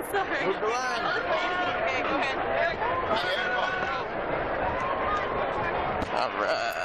Sorry. Move the line. Okay, go ahead. All right.